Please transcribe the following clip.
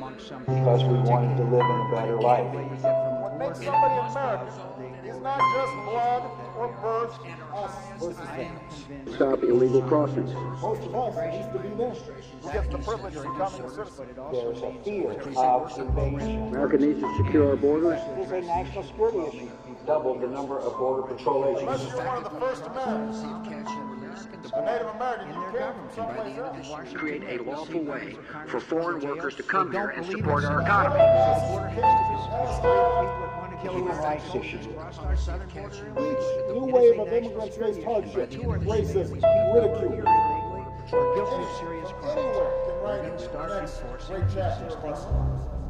because we wanted to live in a better life. What makes somebody American is not just blood or birth, us versus them. Stop illegal crossings. Most of us used to be them. Who gets the privilege of becoming a citizen? There's a fear of invasion. America needs to secure our borders. It is a national security issue. Double the number of border patrol Unless agents. you're one of the first Americans, a Native American, you came from someplace else. Create a lawful way for foreign workers to come here and support our economy. Human rights issues. Each new wave of immigrants face hardship, racism, ridicule. Guilty of serious crimes. Anywhere can write the next great chapter of our lives.